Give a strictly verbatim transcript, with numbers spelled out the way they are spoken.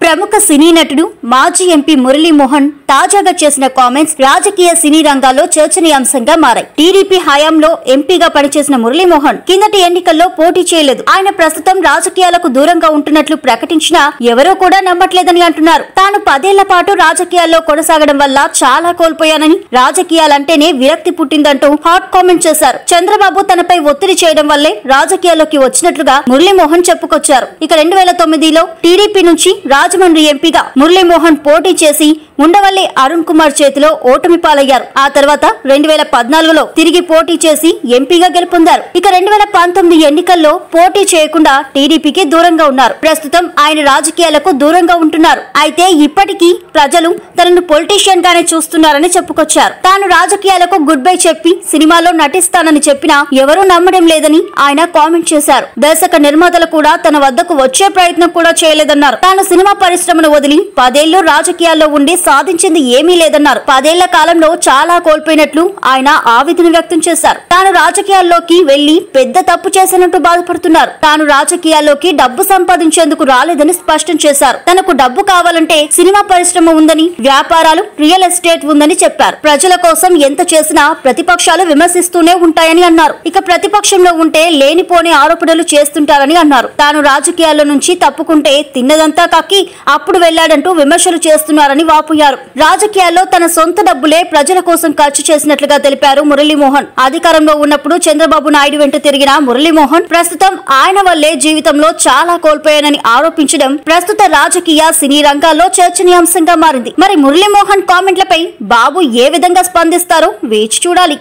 ప్రముఖ సినీ నటుడు మాజీ ఎంపీ మురళీ మోహన్ తాజాగా చేసిన కామెంట్స్ రాజకీయ సినీ రంగాల్లో చర్చనీయాంశంగా మారాయి. టీడీపీ హయాంలో ఎంపీగా పనిచేసిన మురళీ మోహన్ కిందటి ఎన్నికల్లో పోటీ చేయలేదు. ఆయన ప్రస్తుతం రాజకీయాలకు దూరంగా ఉంటున్నట్లు ప్రకటించినా ఎవరూ కూడా నమ్మట్లేదని అంటున్నారు. తాను పదేళ్ల పాటు రాజకీయాల్లో కొనసాగడం వల్ల చాలా కోల్పోయానని, రాజకీయాలంటేనే విరక్తి పుట్టిందంటూ హాట్ కామెంట్ చేశారు. చంద్రబాబు తనపై ఒత్తిడి చేయడం వల్లే రాజకీయాల్లోకి వచ్చినట్లుగా మురళీ మోహన్ చెప్పుకొచ్చారు. ఇక రెండు వేల తొమ్మిదిలో టీడీపీ నుంచి రాజమండ్రి ఎంపీగా మురళీ మోహన్ పోటీ చేసి ఉండవల్లి అరుణ్ కుమార్ చేతిలో ఓటమి పాలయ్యారు. ఆ తర్వాత రెండు వేల పద్నాలుగులో తిరిగి పోటీ చేసి ఎంపీగా గెలుపొందారు. ఇక రెండు వేల పంతొమ్మిది ఎన్నికల్లో పోటీ చేయకుండా టీడీపీకి దూరంగా ఉన్నారు. ప్రస్తుతం ఆయన రాజకీయాలకు దూరంగా ఉంటున్నారు. అయితే ఇప్పటికీ ప్రజలు తనను పొలిటీషియన్ గానే చూస్తున్నారని చెప్పుకొచ్చారు. తాను రాజకీయాలకు గుడ్ బై చెప్పి సినిమాలో నటిస్తానని చెప్పినా ఎవరూ నమ్మడం లేదని ఆయన కామెంట్ చేశారు. దర్శక నిర్మాతలు కూడా తన వద్దకు వచ్చే ప్రయత్నం కూడా చేయలేదన్నారు. తాను సినిమా పరిశ్రమను వదిలి పదేళ్లు రాజకీయాల్లో ఉండి సాధించింది ఏమీ లేదన్నారు. పదేళ్ల కాలంలో చాలా కోల్పోయినట్లు ఆయన ఆవేదన వ్యక్తం చేశారు. తాను రాజకీయాల్లోకి వెళ్లి పెద్ద తప్పు చేశానంటూ బాధపడుతున్నారు. తాను రాజకీయాల్లోకి డబ్బు సంపాదించేందుకు రాలేదని స్పష్టం చేశారు. తనకు డబ్బు కావాలంటే సినిమా పరిశ్రమ ఉందని, వ్యాపారాలు, రియల్ ఎస్టేట్ ఉందని చెప్పారు. ప్రజల కోసం ఎంత చేసినా ప్రతిపక్షాలు విమర్శిస్తూనే ఉంటాయని అన్నారు. ఇక ప్రతిపక్షంలో ఉంటే లేనిపోని ఆరోపణలు చేస్తుంటారని అన్నారు. తాను రాజకీయాల్లో నుంచి తప్పుకుంటే తిన్నదంతా కక్కి అప్పుడు వెళ్లాడంటూ విమర్శలు చేస్తున్నారని వాపోయారు. రాజకీయాల్లో తన సొంత డబ్బులే ప్రజల కోసం ఖర్చు చేసినట్లుగా తెలిపారు మురళీ మోహన్. అధికారంలో ఉన్నప్పుడు చంద్రబాబు నాయుడు వెంట తిరిగిన మురళీ మోహన్ ప్రస్తుతం ఆయన వల్లే జీవితంలో చాలా కోల్పోయానని ఆరోపించడం ప్రస్తుత రాజకీయ సినీ రంగాల్లో చర్చనీయాంశంగా మారింది. మరి మురళీ మోహన్ కామెంట్లపై బాబు ఏ విధంగా స్పందిస్తారో వేచి చూడాలి.